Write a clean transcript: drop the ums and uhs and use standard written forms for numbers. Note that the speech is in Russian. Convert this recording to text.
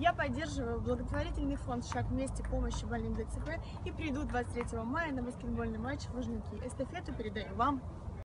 Я поддерживаю благотворительный фонд «Шаг вместе. Помощи больным ДЦП» и приду 23 мая на баскетбольный матч в Лужники. Эстафету передаю вам.